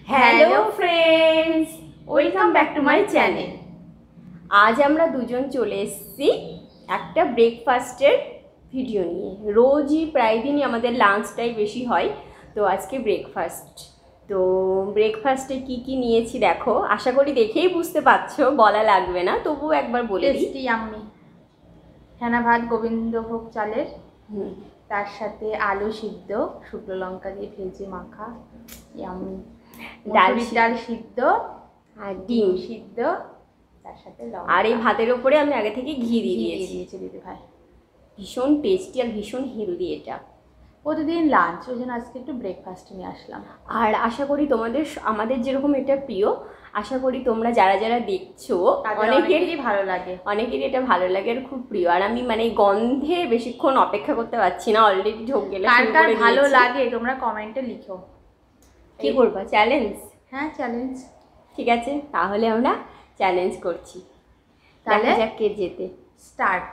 Hello friends, welcome back to my channel. আজ আমরা দুজন চলে এসেছি একটা ব্রেকফাস্টের ভিডিও নিয়ে। রোজই প্রায় দিনই আমাদের লাঞ্চটাই বেশি হয়, তো আজকে ব্রেকফাস্ট। তো ব্রেকফাস্টে কি কি নিয়েছি দেখো, আশা করি দেখেই বুঝতে পারছো, বলা লাগবে না, তবুও একবার বলে দিই। টেস্টি ইয়াম্মি ফেনা ভাত গোবিন্দভোগ চালের, তার সাথে আলু সিদ্ধ শুকনো লঙ্কা দিয়ে ভেজে মাখা, ইয়াম্মি ডাল সিদ্ধ আর ডিম সিদ্ধ, তার সাথে আর এই ভাতের ওপরে আমি আগে থেকে ঘি দিয়ে দিয়েছি দিদি ভাই। ভীষণ টেস্টি আর ভীষণ হেলদি এটা। প্রতিদিন লাঞ্চ, ওই জন্য আজকে একটু ব্রেকফাস্ট নিয়ে আসলাম। আর আশা করি আমাদের যেরকম এটা প্রিয়, আশা করি তোমরা যারা যারা দেখছো অনেকেরই ভালো লাগে, অনেকেরই এটা ভালো লাগে আর খুব প্রিয়। আর আমি মানে গন্ধে বেশিক্ষণ অপেক্ষা করতে পারছি না, অলরেডি ঢোক গেলে কার ভালো লাগে তোমরা কমেন্টে লিখো। কি করবা, চ্যালেঞ্জ? হ্যাঁ চ্যালেঞ্জ, ঠিক আছে, তাহলে আমরা চ্যালেঞ্জ করছি। তাহলে যাক কে যেতে। স্টার্ট।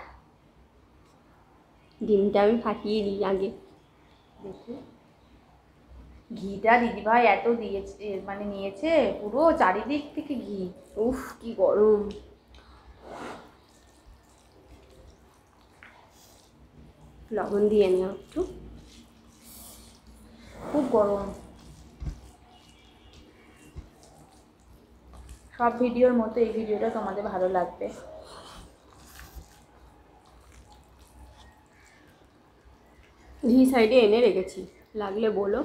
ডিমটা আমি ফাটিয়ে দিই আগে, দেখি ঘিটা দিদিভাই এত দিয়েছে, মানে নিয়েছে পুরো চারিদিক থেকে ঘি। উফ কি গরম। লবণ দিয়ে নিও একটু, খুব গরম। সব ভিডিওর মতো এই ভিডিওটা তোমাদের ভালো লাগবে। ঘি সাইডে এনে রেখেছি, লাগলে বলো।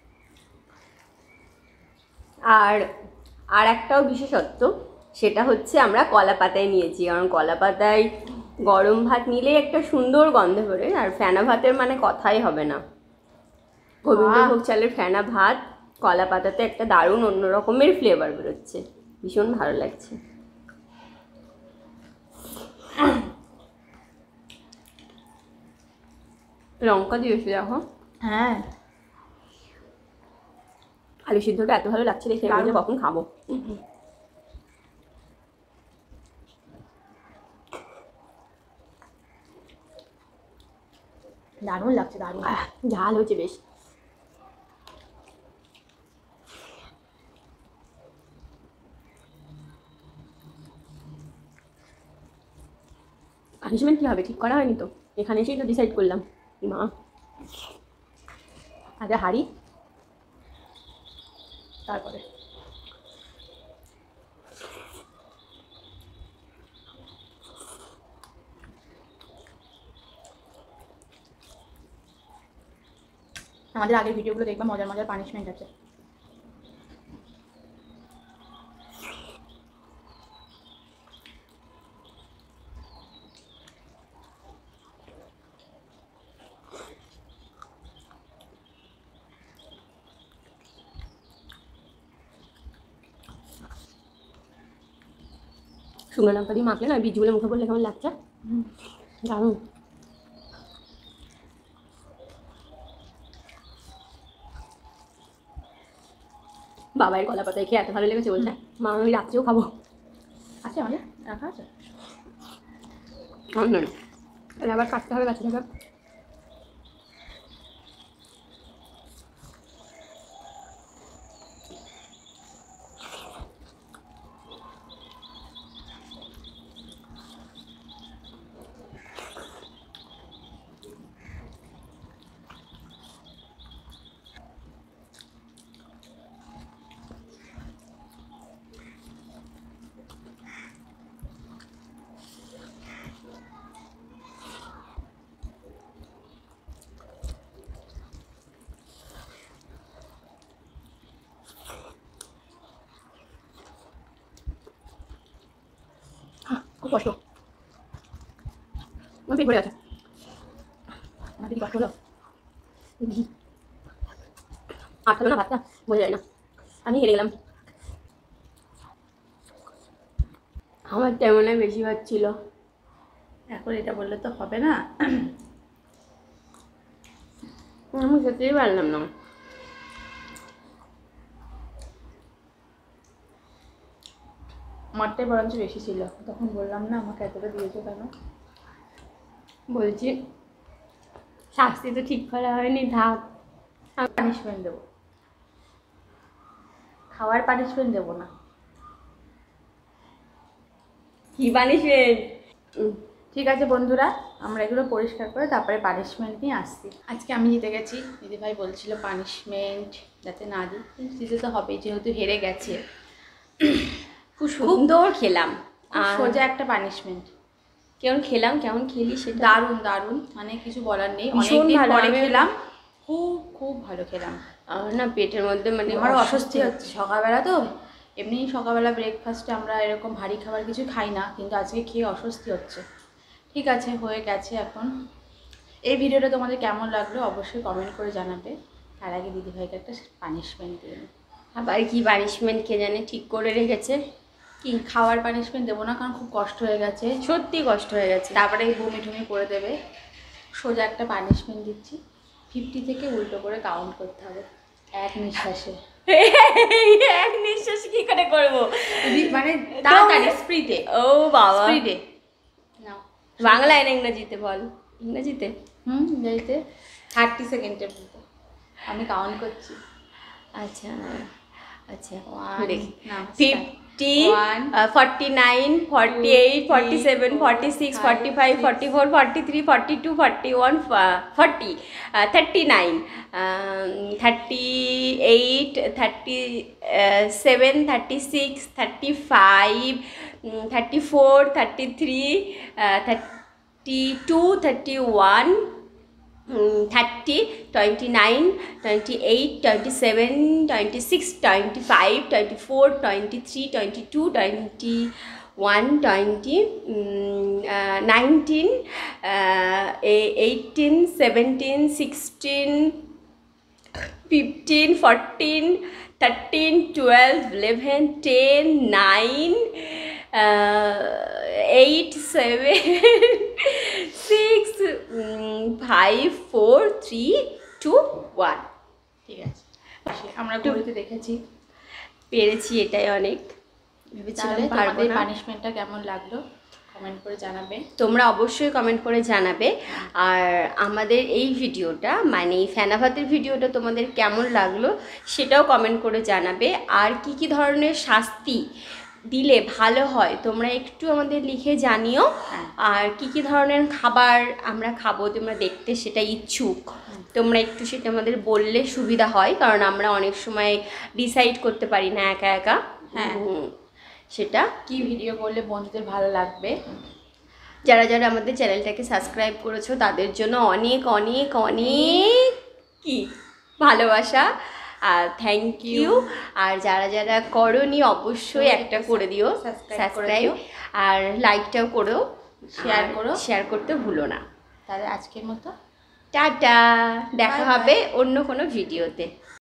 আর একটাও বিশেষত্ব, সেটা হচ্ছে আমরা কলা পাতায় নিয়েছি, কারণ কলা পাতায় গরম ভাত নিলে একটা সুন্দর গন্ধ বেরোয়, আর ফেনা ভাতের মানে কথাই হবে না। গোবিন্দভোগ চালের ফেনা ভাত কলা পাতাতে একটা দারুণ অন্য রকমের ফ্লেভার বেরোচ্ছে, ভীষণ ভালো লাগছে। লঙ্কা দিয়েছি দেখো। হ্যাঁ, আলু সিদ্ধটা এত ভালো লাগছে দেখে আমি কখন খাবো। দারুণ লাগছে, দারুণ ঝাল হয়েছে বেশ। পানিশমেন্ট কী হবে ঠিক করা হয়নি তো, এখানে এসেই তো ডিসাইড করলাম। মা আগে হাঁড়ি, তারপরে আমাদের আগের ভিডিওগুলো দেখবা, মজার মজার পানিশমেন্ট আছে। শুকনো লঙ্কা দিয়ে মাখলে না, বীজগুলো মুখে পড়লে কেমন লাগছে, দারুণ। বাবার কলা পাতায় খেয়ে এত ভালো লেগেছে বলছে, মা আমি রাত্রেও খাবো। আছে আমাদের রাখা আছে, তাহলে আবার কাটতে হবে গাছটাকে। খুব কষ্ট, আমার পেট ভরে গেছে। আমার দিদি কষ্ট হলো, ঘি আটকালো না ভাতটা, বোঝা যায় না, আমি হেরে গেলাম। আমার তেমন বেশি ভাত ছিল, এখন এটা বললে তো হবে না। আমি খেতেই পারলাম না। আমারটাই বরঞ্চ বেশি ছিল, তখন বললাম না আমাকে এতটা দিয়েছো কেন। বলছি শাস্তি তো ঠিক করা হয়নি, থাক পানিশমেন্ট দেবো, খাওয়ার পানিশমেন্ট দেবো না। কি পানিশমেন্ট? ঠিক আছে বন্ধুরা, আমরা এগুলো পরিষ্কার করে তারপরে পানিশমেন্ট নিয়ে আসছি। আজকে আমি জিতে গেছি, দিদিভাই বলছিল পানিশমেন্ট যাতে না দিই, কিন্তু দিতে তো হবেই যেহেতু হেরে গেছে। খুব সুন্দর খেলাম, সোজা একটা পানিশমেন্ট। কেমন খেলাম, কেমন খেলি সেটা দারুণ দারুণ, মানে কিছু বলার নেই। ভীষণ অনেকদিন ভালো, পরে আমি খেলাম, খুব খুব ভালো খেলাম। আমার না পেটের মধ্যে মানে আমার অস্বস্তি হচ্ছে সকালবেলা, তো এমনি সকালবেলা ব্রেকফাস্টে আমরা এরকম ভারী খাবার কিছু খাই না, কিন্তু আজকে খেয়ে অস্বস্তি হচ্ছে। ঠিক আছে, হয়ে গেছে এখন। এই ভিডিওটা তোমাদের কেমন লাগলো অবশ্যই কমেন্ট করে জানাবে। তার আগে দিদিভাইকে একটা পানিশমেন্ট দিন। আবার কি পানিশমেন্ট কে জানে ঠিক করে রেখেছে। কি খাওয়ার পানিশমেন্ট দেবো না, কারণ খুব কষ্ট হয়ে গেছে, সত্যি কষ্ট হয়ে গেছে। তারপরে বমি টমি করে দেবে। সোজা একটা পানিশমেন্ট দিচ্ছি, 50 থেকে উল্টো করে কাউন্ট করতে হবে এক নিঃশ্বাসে। এক নিঃশ্বাস কি করে করবো, মানে তাড়াতাড়ি স্পিডে। ও বাবা, স্পিডে নাও। বাংলায় না ইংরেজিতে বল? ইংরেজিতে। ইংরেজিতে 30 সেকেন্ডের মতো আমি কাউন্ট করছি। আচ্ছা আচ্ছা, One, দেখি। now 50, One, 49, 48, 47, 46, 45, 44, 43, 42, 41, 40, 39, 38, 37, 36, 35, 34, 33, 32, 31, 30, 29, 28, 27, 26, 25, 24, 23, 22, 21, 20, 19, 18, 17, 16, 15, 14, 13, 12, 11, 10, 9, 8, 7, 6, 5, 4, 3, 2, 1। ঠিক আছে, আমরা ঘুরতে দেখেছি, পেরেছি, এটাই অনেক। ভেবেছিলাম পারবো তোমাদের না। পানিশমেন্টটা কেমন লাগলো কমেন্ট করে জানাবে। তোমরা অবশ্যই কমেন্ট করে জানাবে। আর আমাদের এই ভিডিওটা মানে এই ফেনা ভাতের ভিডিওটা তোমাদের কেমন লাগলো সেটাও কমেন্ট করে জানাবে। আর কি কি ধরনের শাস্তি দিলে ভালো হয় তোমরা একটু আমাদের লিখে জানিও। আর কি কি ধরনের খাবার আমরা খাবো তোমরা দেখতে সেটা ইচ্ছুক, তোমরা একটু সেটা আমাদের বললে সুবিধা হয়, কারণ আমরা অনেক সময় ডিসাইড করতে পারি না একা একা। সেটা কি ভিডিও করলে বন্ধুদের ভালো লাগবে। যারা যারা আমাদের চ্যানেলটাকে সাবস্ক্রাইব করেছো তাদের জন্য অনেক অনেক অনেক কি ভালোবাসা আর থ্যাংক ইউ। আর যারা যারা করোনি অবশ্যই একটা করে দিও সাবস্ক্রাইব, আর লাইকটাও করো, শেয়ার করতে ভুলো না। তাহলে আজকের মতো টাটা, দেখা হবে অন্য কোনো ভিডিওতে।